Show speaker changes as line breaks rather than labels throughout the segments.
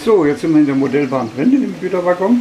So, jetzt sind wir in der Modellbahn drin, in dem Güterwaggon.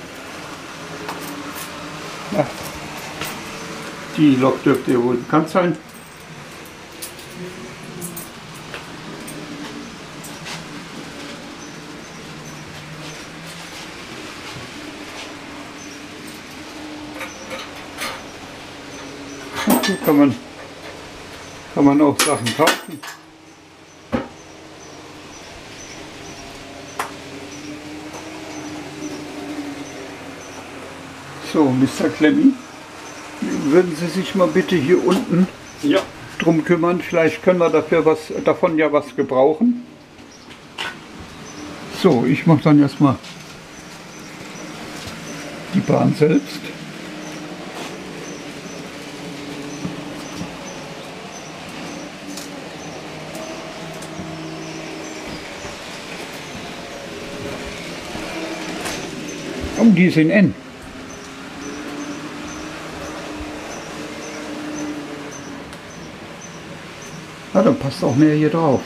Ja, die Lok dürfte ja wohl bekannt sein. Und so kann man auch Sachen kaufen. So, Mr. Klemmi, würden Sie sich mal bitte hier unten drum kümmern? Vielleicht können wir davon ja was gebrauchen. So, ich mache dann erstmal die Bahn selbst. Oh, die sind eng. Ja, dann passt auch mehr hier drauf.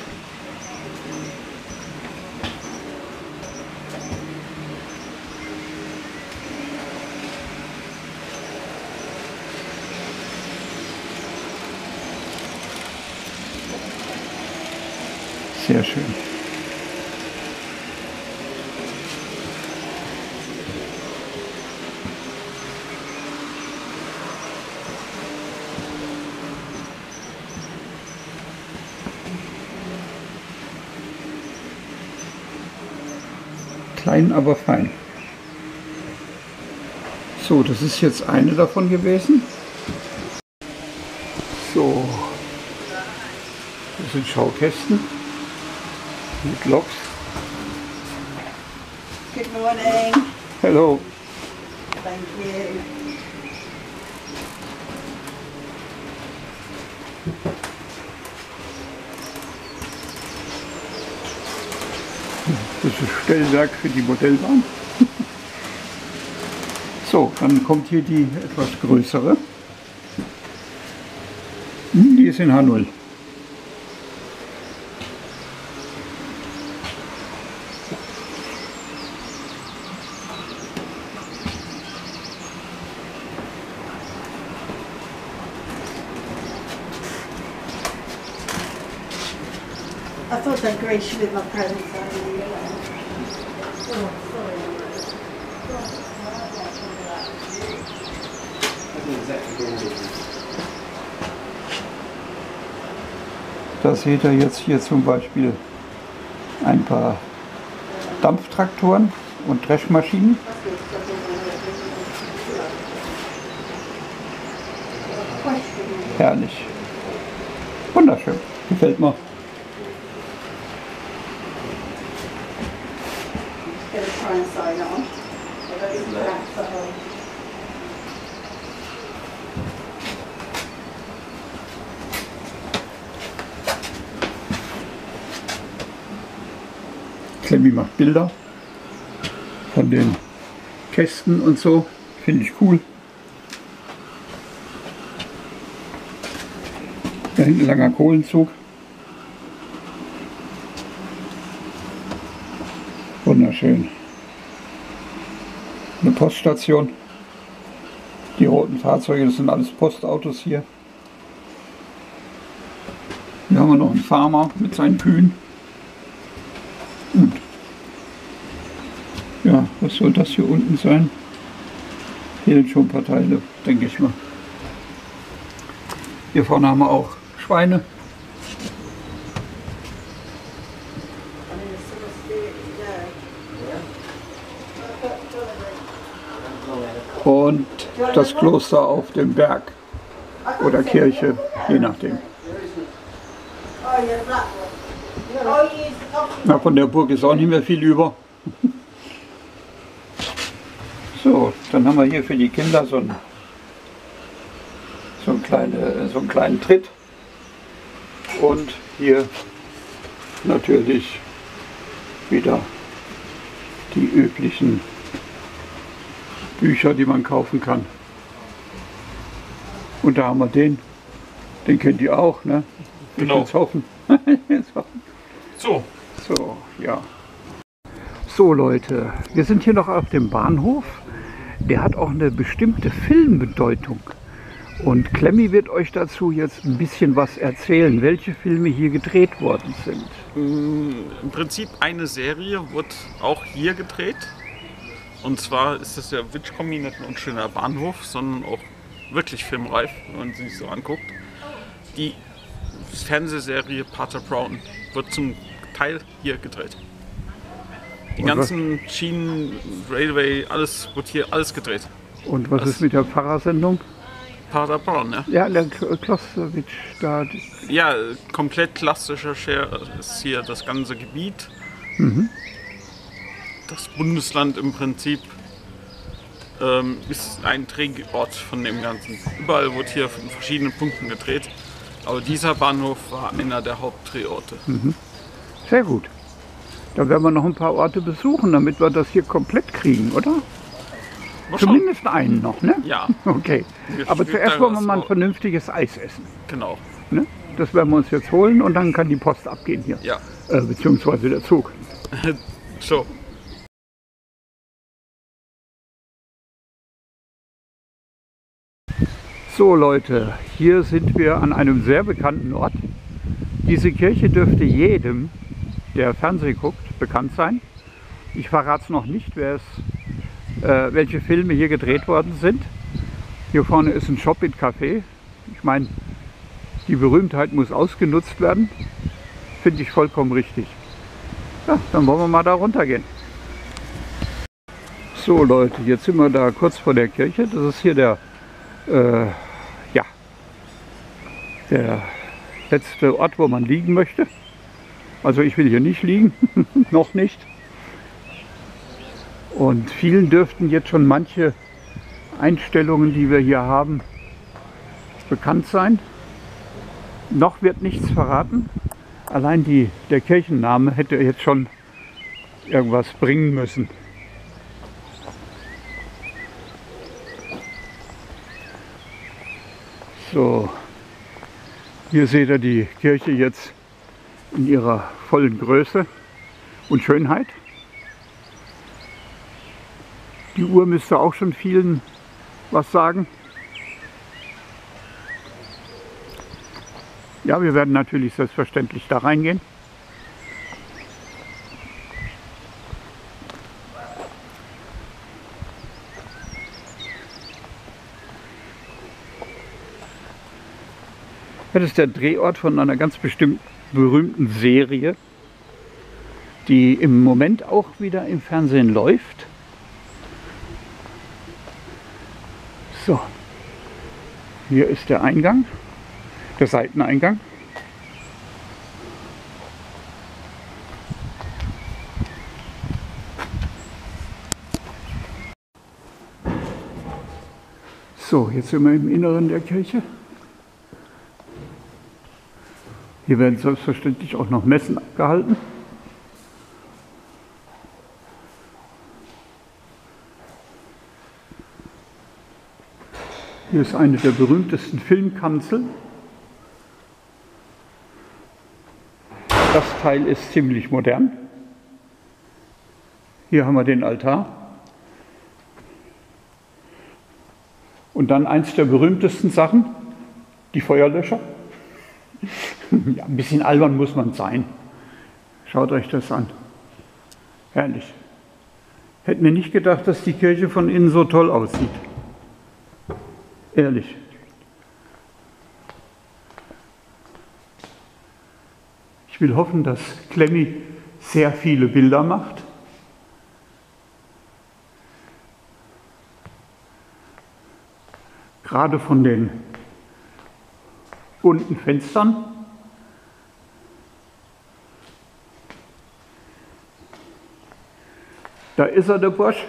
Sehr schön. Klein, aber fein. So, das ist jetzt eine davon gewesen. So, das sind Schaukästen mit Loks.
Good morning.
Hello.
Thank you.
Das ist Stellwerk für die Modellbahn. So, dann kommt hier die etwas größere. Die ist in H0.
I thought I'd grace you with my presents. Oh, sorry.
Da seht ihr jetzt hier zum Beispiel ein paar Dampftraktoren und Dreschmaschinen. Herrlich. Wunderschön. Gefällt mir.
Try and sign on.
Klemmi macht Bilder von den Kästen und so. Finde ich cool. Da hinten ein langer Kohlenzug. Wunderschön. Eine Poststation. Die roten Fahrzeuge, das sind alles Postautos hier. Hier haben wir noch einen Farmer mit seinen Kühen. Und ja, was soll das hier unten sein? Hier sind schon ein paar Teile, denke ich mal. Hier vorne haben wir auch Schweine. Und das Kloster auf dem Berg oder Kirche, je nachdem. Na, von der Burg ist auch nicht mehr viel über. So, dann haben wir hier für die Kinder so einen kleinen Tritt. Und hier natürlich wieder die üblichen Bücher, die man kaufen kann. Und da haben wir den kennt ihr auch, ne?
Genau.
Jetzt hoffen.
So.
So, ja. So Leute, wir sind hier noch auf dem Bahnhof. Der hat auch eine bestimmte Filmbedeutung. Und Klemmi wird euch dazu jetzt ein bisschen was erzählen, welche Filme hier gedreht worden sind.
Im Prinzip eine Serie wird auch hier gedreht. Und zwar ist das der Witchkombi nicht nur ein schöner Bahnhof, sondern auch wirklich filmreif, wenn man sich so anguckt. Die Fernsehserie Pater Brown wird zum Teil hier gedreht. Die ganzen Schienen, Railway, alles wird hier alles gedreht.
Und was ist mit der Pfarrersendung?
Pater Brown, ja?
Ja, der Klosterwitsch da.
Ja, komplett klassischer Share ist hier das ganze Gebiet. Das Bundesland im Prinzip ist ein Drehort von dem Ganzen. Überall wird hier in verschiedenen Punkten gedreht. Aber dieser Bahnhof war einer der Hauptdrehorte.
Sehr gut. Da werden wir noch ein paar Orte besuchen, damit wir das hier komplett kriegen, oder? Zumindest einen noch, ne?
Ja.
Okay. Aber zuerst wollen wir mal ein vernünftiges Eis essen.
Genau.
Ne? Das werden wir uns jetzt holen und dann kann die Post abgehen hier.
Ja.
Beziehungsweise der Zug.
So.
So Leute, hier sind wir an einem sehr bekannten Ort. Diese Kirche dürfte jedem, der Fernsehen guckt, bekannt sein. Ich verrate es noch nicht, welche Filme hier gedreht worden sind. Hier vorne ist ein Shop mit Café. Ich meine, die Berühmtheit muss ausgenutzt werden. Finde ich vollkommen richtig. Ja, dann wollen wir mal da runtergehen. So Leute, jetzt sind wir da kurz vor der Kirche. Das ist hier der letzte Ort, wo man liegen möchte. Also ich will hier nicht liegen, noch nicht. Und vielen dürften jetzt schon manche Einstellungen, die wir hier haben, bekannt sein. Noch wird nichts verraten. Allein der Kirchenname hätte jetzt schon irgendwas bringen müssen. So, hier seht ihr die Kirche jetzt in ihrer vollen Größe und Schönheit. Die Uhr müsste auch schon vielen was sagen. Ja, wir werden natürlich selbstverständlich da reingehen. Das ist der Drehort von einer ganz bestimmten berühmten Serie, die im Moment auch wieder im Fernsehen läuft. So, hier ist der Eingang, der Seiteneingang. So, jetzt sind wir im Inneren der Kirche. Hier werden selbstverständlich auch noch Messen abgehalten. Hier ist eine der berühmtesten Filmkanzeln. Das Teil ist ziemlich modern. Hier haben wir den Altar. Und dann eins der berühmtesten Sachen, die Feuerlöscher. Ja, ein bisschen albern muss man sein. Schaut euch das an. Herrlich. Hätten wir nicht gedacht, dass die Kirche von innen so toll aussieht. Ehrlich. Ich will hoffen, dass Klemmi sehr viele Bilder macht. Gerade von den bunten Fenstern. Da ist er, der Bursch.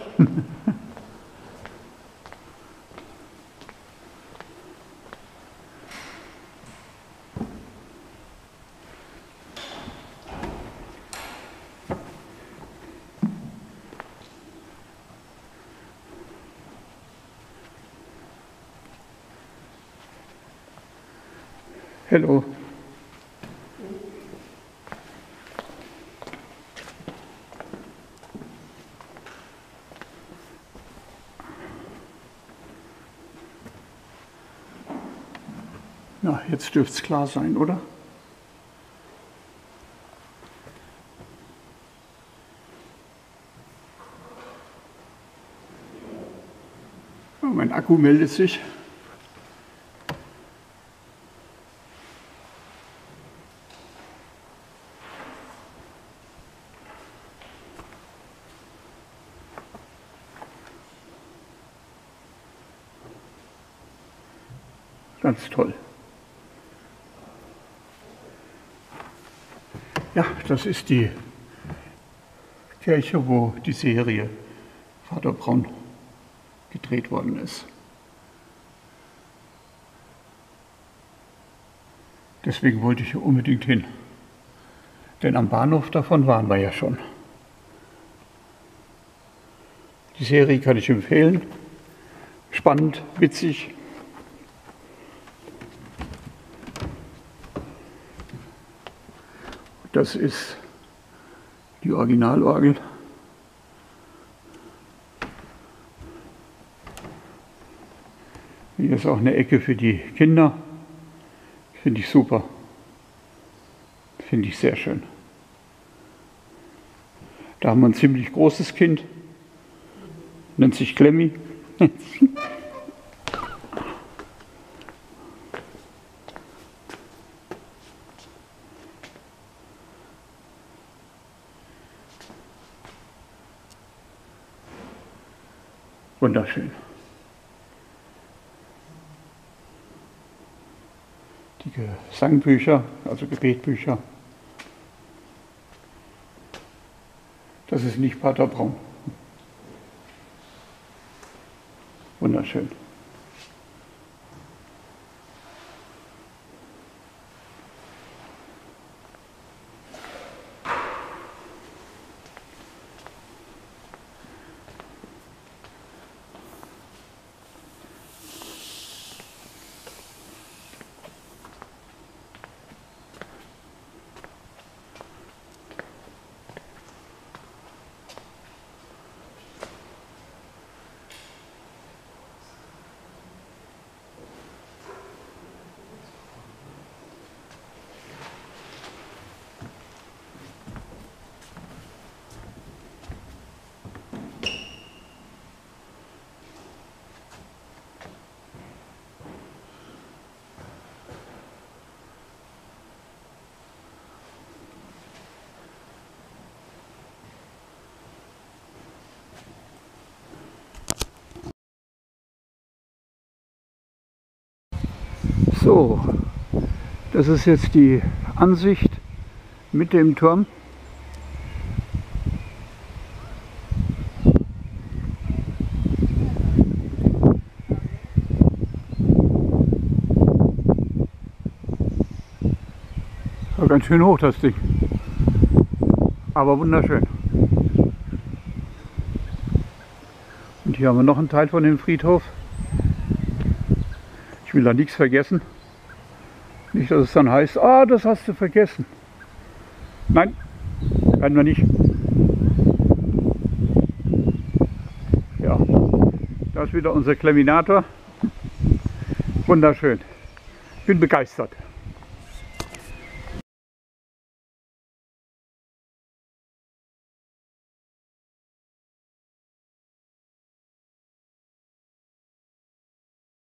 Hallo. Na, jetzt dürfte es klar sein, oder? Oh, mein Akku meldet sich. Ganz toll. Ja, das ist die Kirche, wo die Serie Vater Braun gedreht worden ist. Deswegen wollte ich hier unbedingt hin. Denn am Bahnhof davon waren wir ja schon. Die Serie kann ich empfehlen. Spannend, witzig. Das ist die Originalorgel. Hier ist auch eine Ecke für die Kinder. Finde ich super. Finde ich sehr schön. Da haben wir ein ziemlich großes Kind. Nennt sich Klemmi. Wunderschön. Die Gesangbücher, also Gebetbücher. Das ist nicht Pater Braun. Wunderschön. So, das ist jetzt die Ansicht mit dem Turm. War ganz schön hoch das Ding, aber wunderschön. Und hier haben wir noch einen Teil von dem Friedhof. Ich will da nichts vergessen. Nicht, dass es dann heißt, ah, das hast du vergessen. Nein, werden wir nicht. Ja, da ist wieder unser Kleminator. Wunderschön. Ich bin begeistert.